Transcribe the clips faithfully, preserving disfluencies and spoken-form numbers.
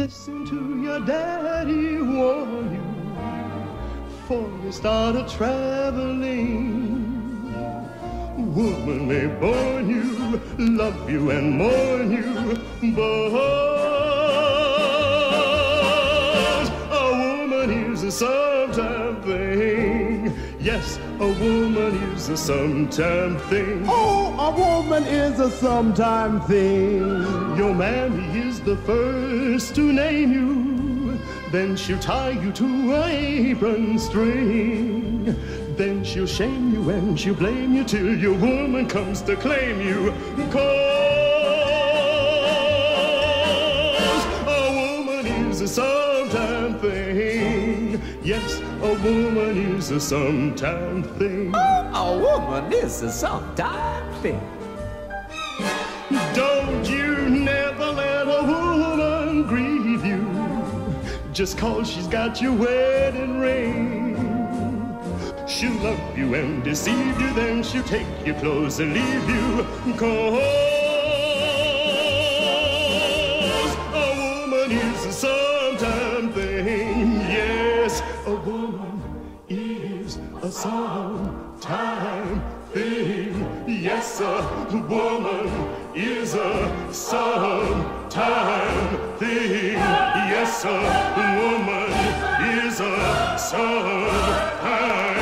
Listen to your daddy warn you before you start a traveling. Woman may born you, love you and mourn you, but a woman is a sometime thing. Yes, a woman is a sometime thing. Oh, a woman is a sometime thing. Your mammy is the first to name you, then she'll tie you to an apron string. Then she'll shame you and she'll blame you till your woman comes to claim you. 'Cause a woman is a sometime thing. Yes, a woman is a sometime thing. Oh, a woman is a sometime thing. Don't you never let a woman grieve you just 'cause she's got your wedding ring. She'll love you and deceive you, then she'll take your clothes and leave you. 'Cause a woman is a sometime thing. Yes, a woman is a sometime thing. Yes, a woman is a sometime thing. Yes, a woman is a sometime.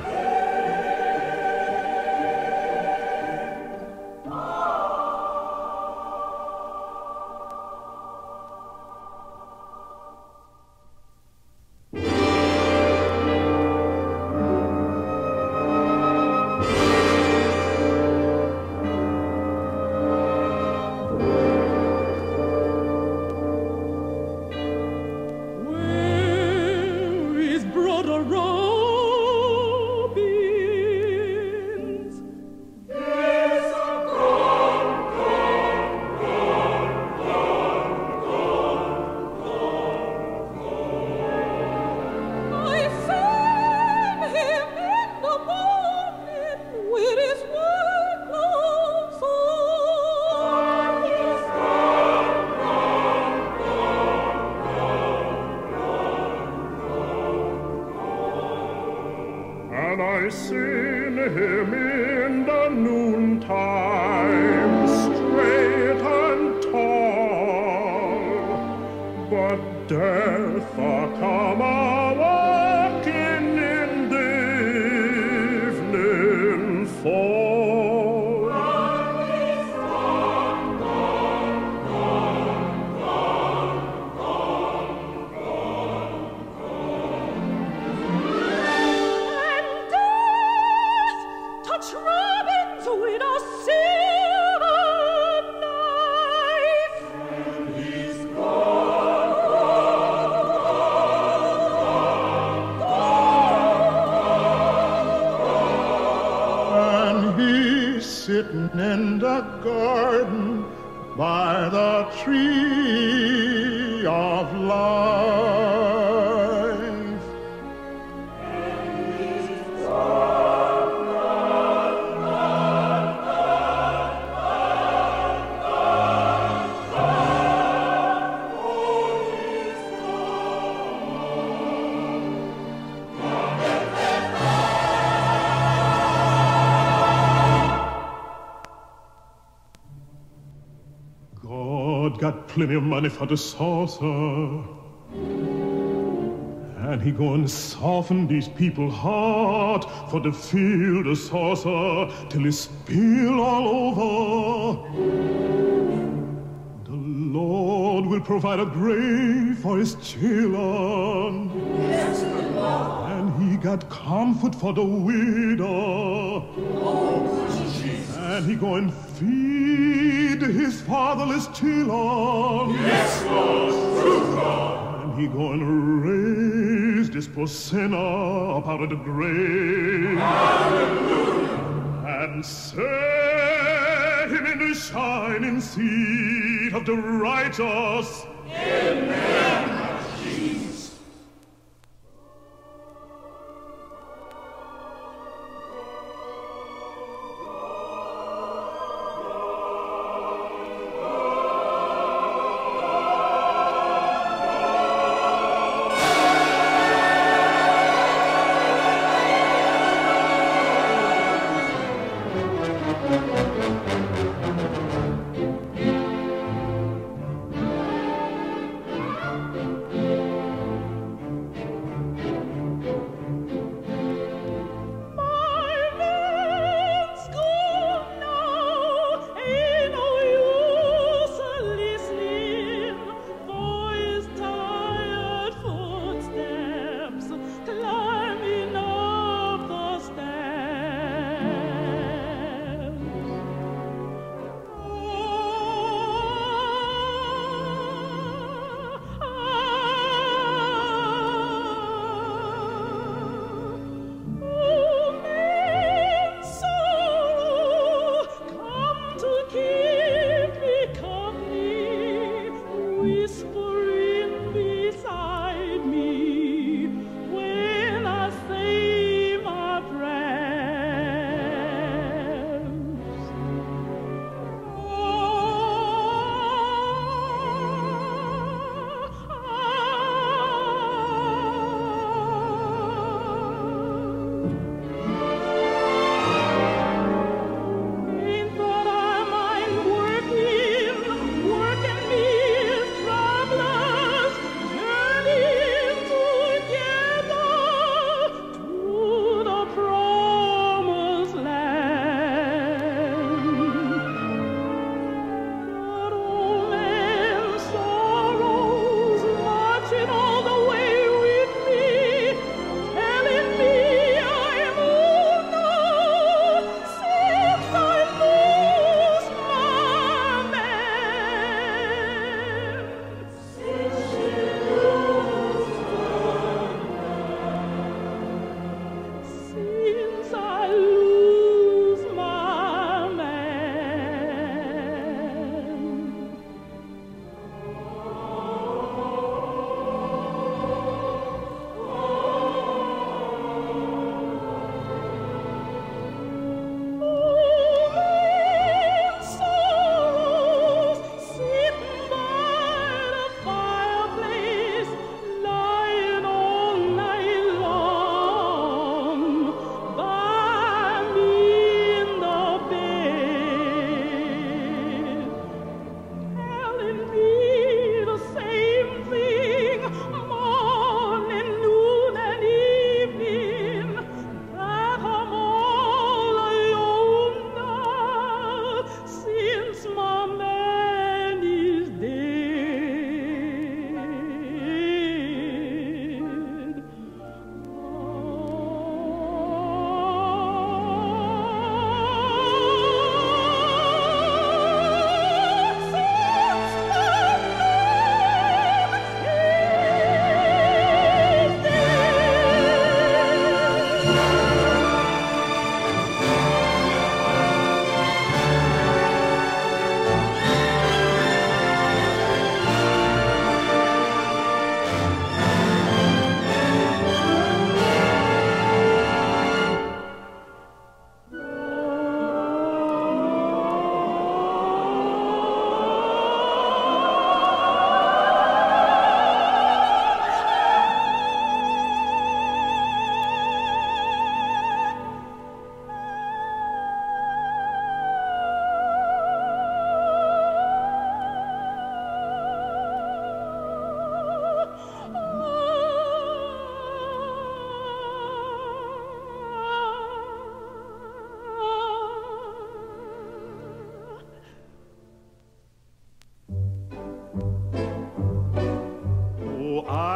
Sitting in the garden by the tree of life. Got plenty of money for the saucer, and he gonna soften these people's heart for to feel the saucer till it spill all over. The Lord will provide a grave for his children. Yes, Lord. And he got comfort for the widow. Oh, Jesus. And he going feed his fatherless children. Yes, Lord, true God. And he going to raise this poor sinner up out of the grave. Hallelujah. And set him in the shining seat of the righteous. Amen. Jesus.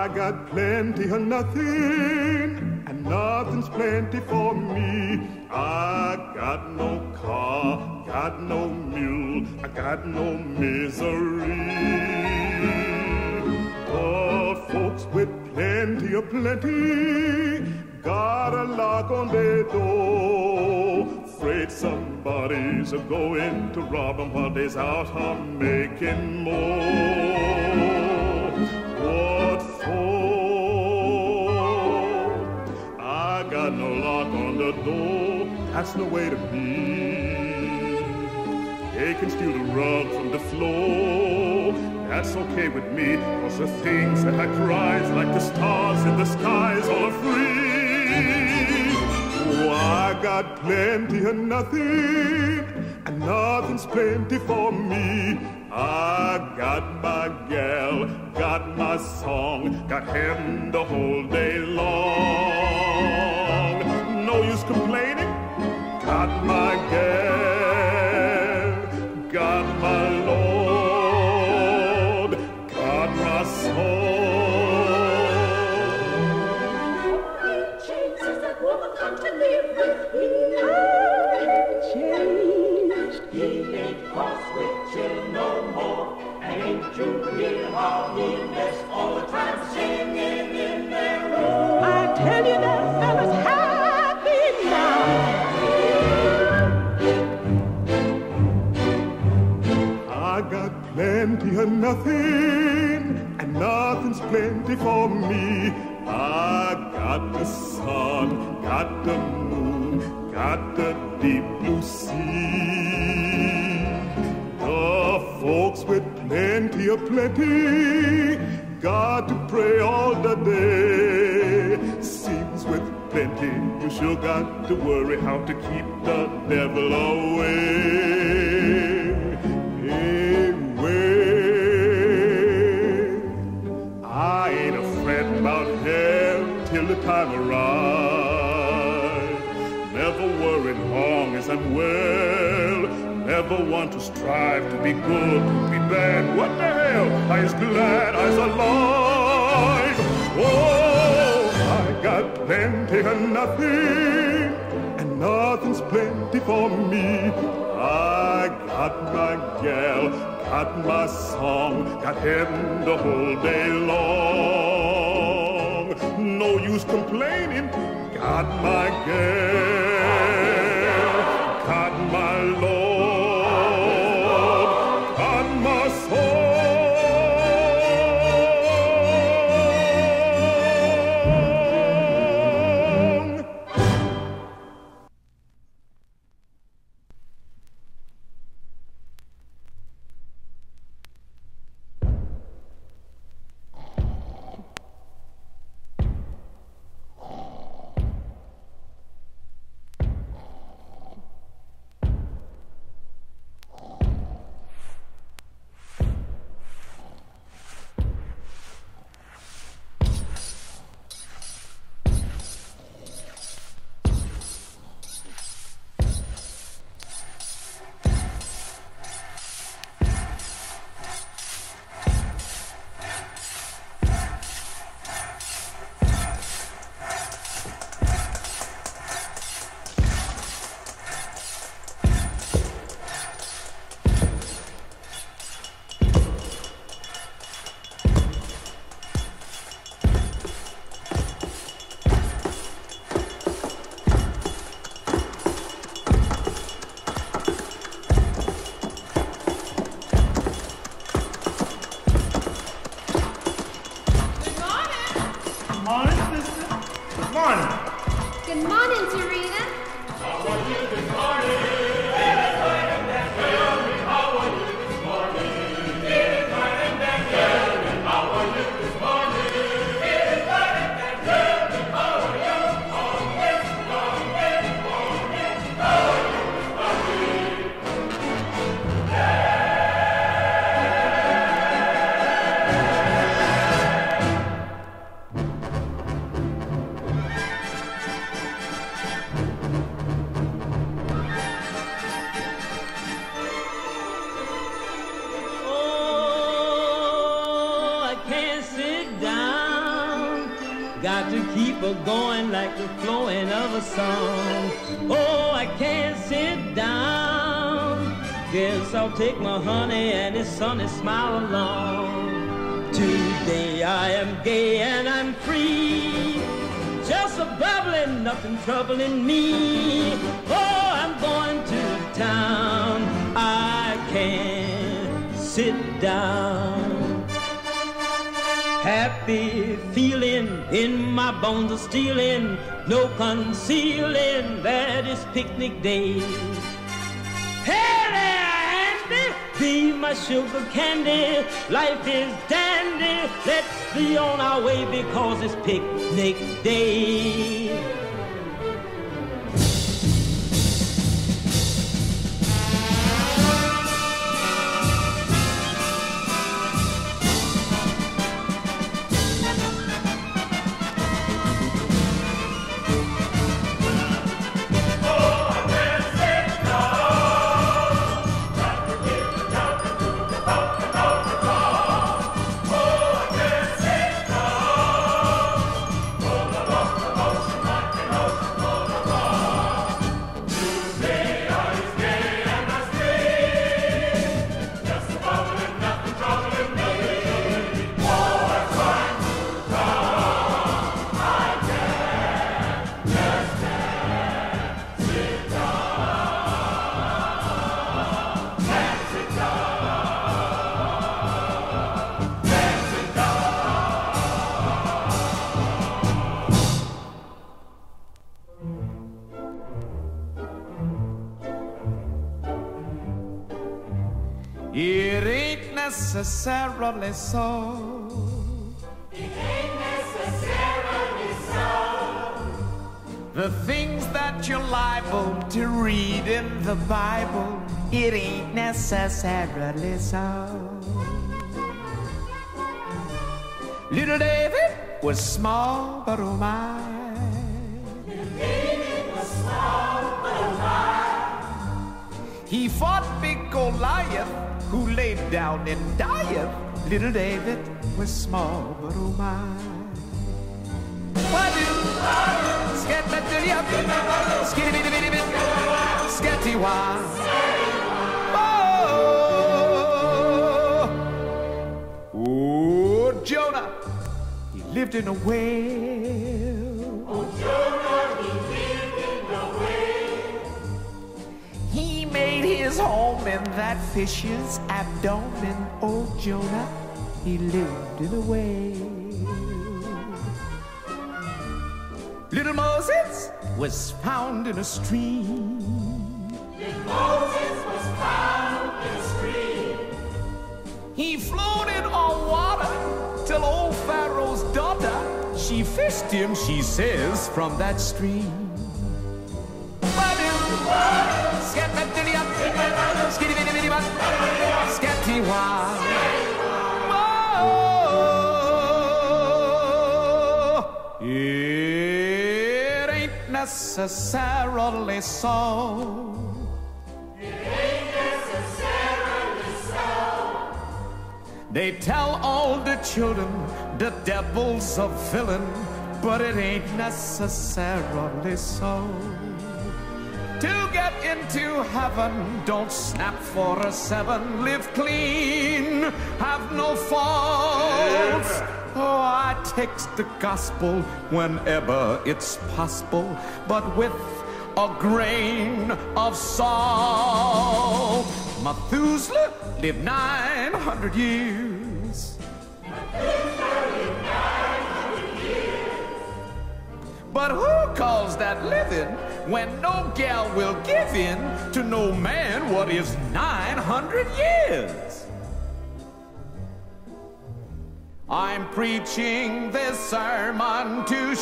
I got plenty of nothing, and nothing's plenty for me. I got no car, got no mule, I got no misery. But folks with plenty of plenty got a lock on their door. Afraid somebody's a-going to rob them while they's out here making more. What for? I got no lock on the door, that's no way to be. They can steal the rug from the floor, that's okay with me, cause the things that I prize, like the stars in the skies, all are free. Oh, I got plenty of nothing, and nothing's plenty for me. I got my gal, got my song, got heaven the whole day long. No use complaining, got my gal, got my Lord, got my song. Jesus, that woman come to live with me. I'm changed. He ain't cross with you no more. And ain't you hear how he messed all the time singing in their room? I tell you that fella's happy now. I got plenty of nothing, and nothing's plenty for me. I got the sun, got the moon, got the deep blue sea. The folks with plenty of plenty got to pray all the day. Seems with plenty you sure got to worry how to keep the devil away. I ain't afraid about hell till the time arrives. Never worry long as I'm well. Never want to strive to be good, to be bad. What the hell? I is glad I's alive. Oh, I got plenty of nothing, and nothing's plenty for me. I got my gal, got my song, got heaven the whole day long. No use complaining, got my gal, got my Lord, got my song. Good morning, Serena. How are you this morning? It is right and then tell me how are you this morning? It is right and then tell me how are you this morning? It is right and then tell me how are you on this long day morning? How are you this morning? got to keep her going like the flowing of a song. Oh, I can't sit down. Guess I'll take my honey and his sunny smile along. Today I am gay and I'm free, just a bubbling, nothing troubling me. Oh, I'm going to town. I can't sit down. Happy feeling in my bones are stealing, no concealing that it's picnic day. Hey there, Andy, be my sugar candy. Life is dandy, let's be on our way because it's picnic day. It ain't necessarily so. It ain't necessarily so. The things that you're liable to read in the Bible, it ain't necessarily so. Little David was small, but oh my. Little David was small, but oh my. He fought big Goliath, who laid down and dieth. Little David was small, but oh my. Wadu, scat that dilly up, skitty bitty bitty bit, scatty wah. Oh, oh, Jonah, he lived in a whale. Oh, Jonah, he lived in a whale. He made his home in that fish's abdomen. Oh, Jonah, he lived in a whale. Little Moses was found in a stream. Little Moses was found in a stream. He floated on water till old Pharaoh's daughter, she fished him, she says, from that stream. It ain't necessarily so. It ain't necessarily so. They tell all the children the devil's a villain, but it ain't necessarily so. To get into heaven, don't snap for a seven. Live clean, have no faults. Oh, I text the gospel whenever it's possible, but with a grain of salt. Methuselah lived nine hundred years. Methuselah lived nine hundred years. But who calls that living when no gal will give in to no man what is nine hundred years? I'm preaching this sermon to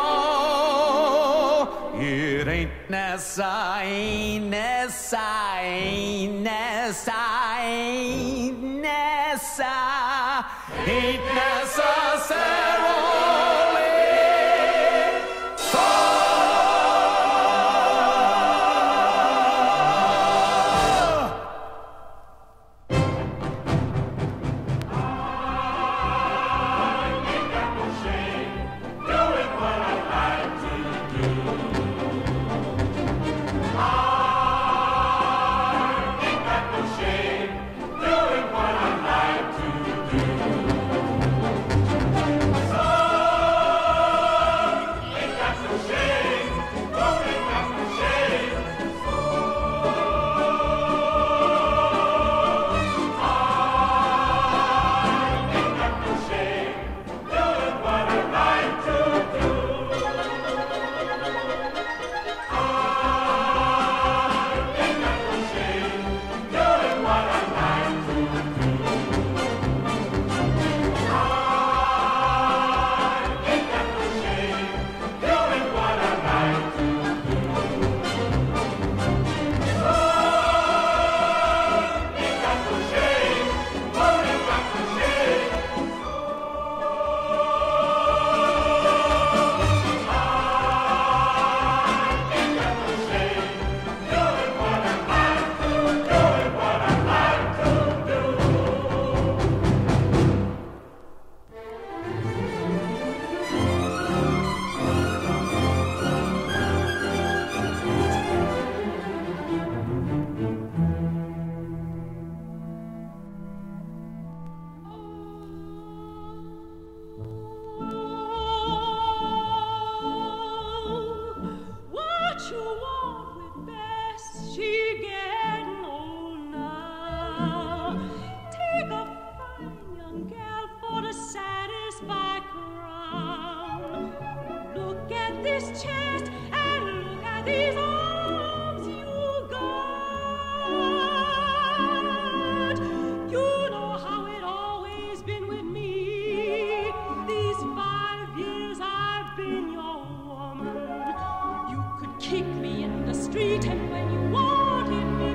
show it ain't necessary, ain't necessary, ain't necessary, ain't necessary, ain't necessarily so. Do kick me in the street, and when you wanted me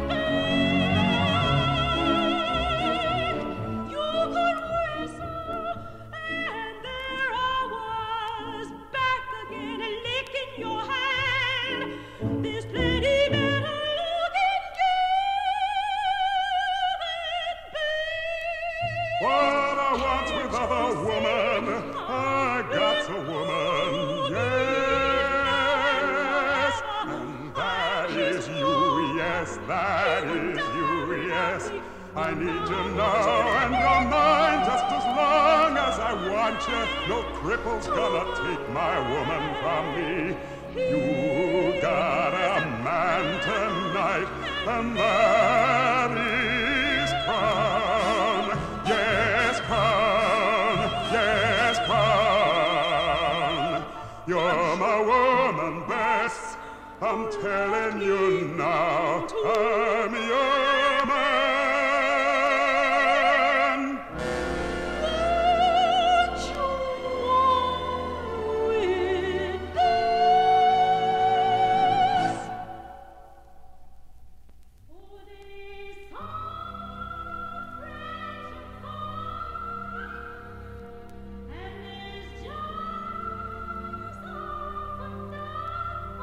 back, you could whistle, and there I was, back again, licking your hand. There's plenty better looking you than babe. What I want with other woman, I got a woman, yes. And that is you, yes, that is you, yes. I need you now, and you're mine just as long as I want you. No cripple's gonna take my woman from me. You got a man tonight, and that is Crown. Yes, Crown, yes, Crown. You're my woman, Bess. I'm telling you now, I'm your man. What you want with this? Oh, they saw fresh and far, and there's just off and down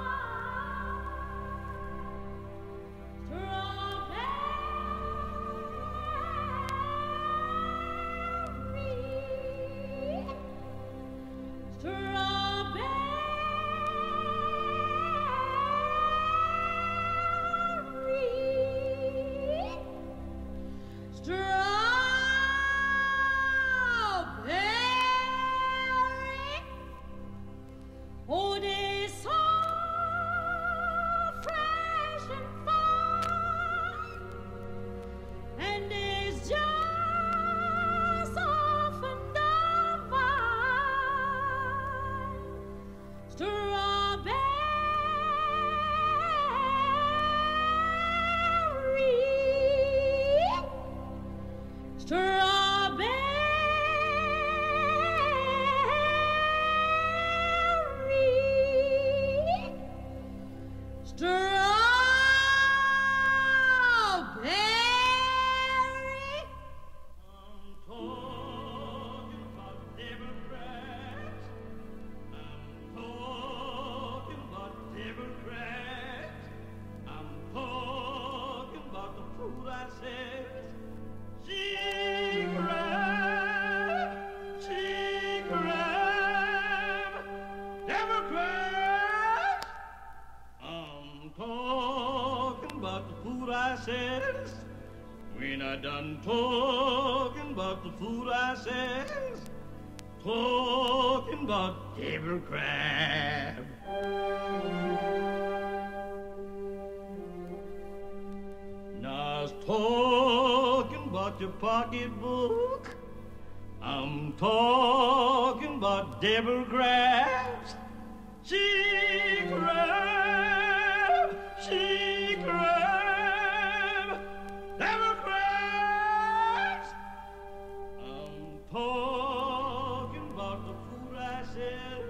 When I done talking about the food I says, talking about Deborah Crab. Now I was talking about your pocketbook. I'm talking about Deborah Crab's. She crab, she crab, Deborah Crabs. I'm talking about the food I sell.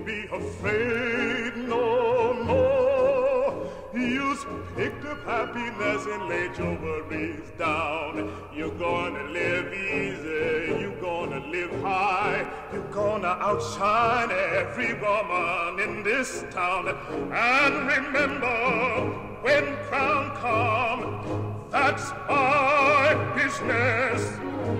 be afraid no more. You've picked up happiness and laid your worries down. You're gonna live easy, you're gonna live high. You're gonna outshine every woman in this town. And remember, when crown come, that's my business.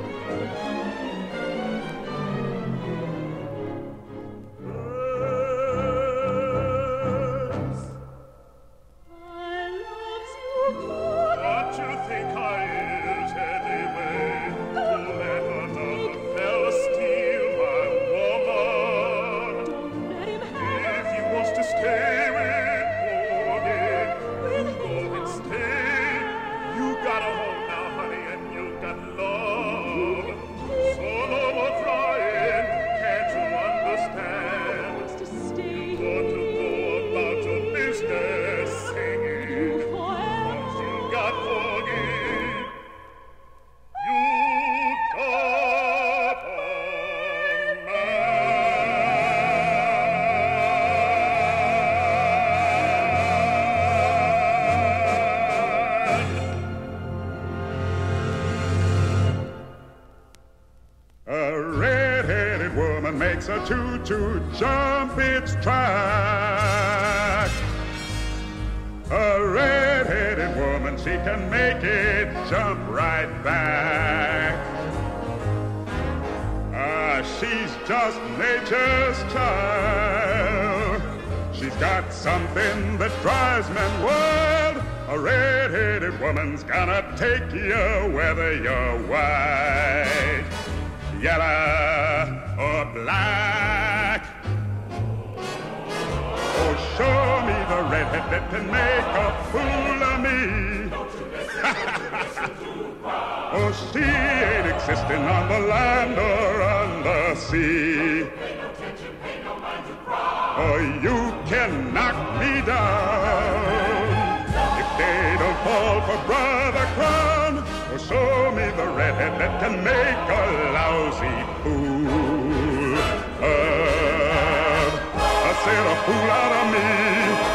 A choo-choo jump its track. A red-headed woman, she can make it jump right back. Ah, she's just nature's child. She's got something that drives men wild. A red-headed woman's gonna take you whether you're white, yellow, or black. Oh, show me the redhead that can make a fool of me. Oh, she ain't existing on the land or on the sea. Oh, you can knock me down if they don't fall for Brother Crown. Oh, show me the redhead that can make a lousy fool. Uh, I said a fool out of me.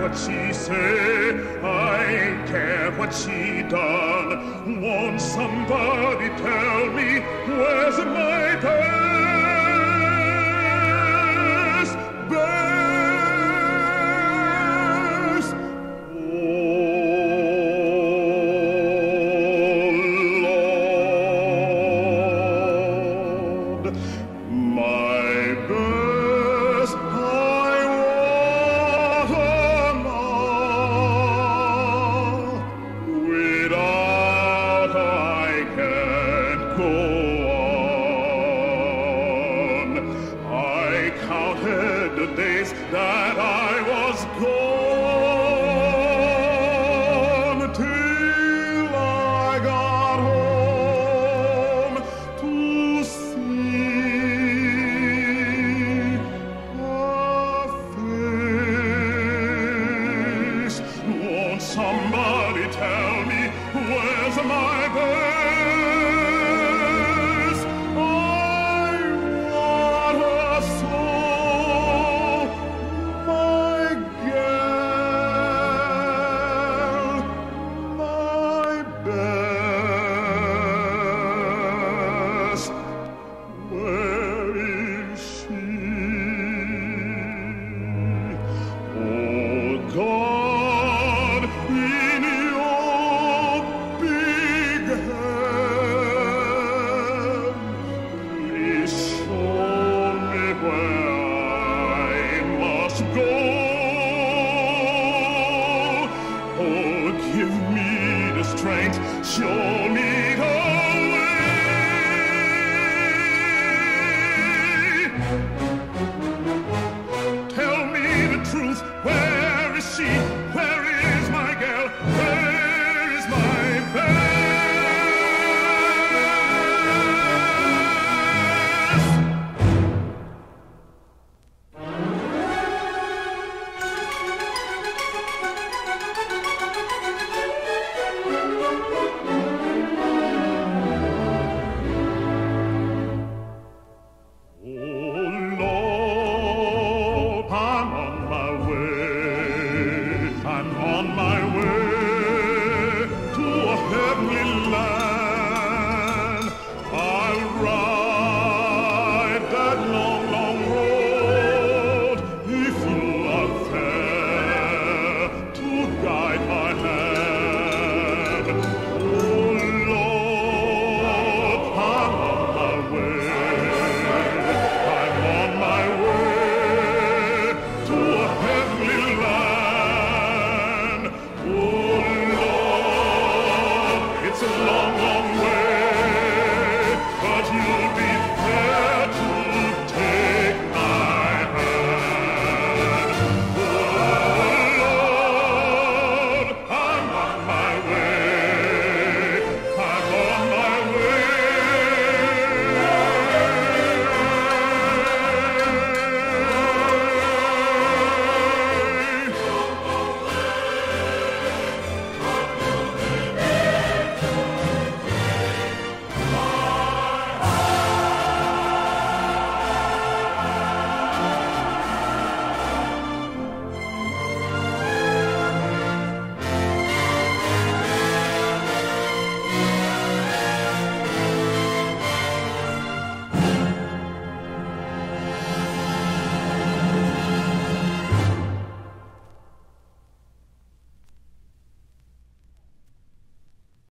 what she say, I ain't care what she done. Won't somebody tell me where's my best, best? Oh, Lord, my best, I want them all. Without I can't go on. I counted the days that I was gone till I got home to see her face. Won't somebody tell me where's my best? I want her so, my gal, my best. Where is she? Oh God, in your big hand, please show me where I must go. Oh, give me the strength, show me the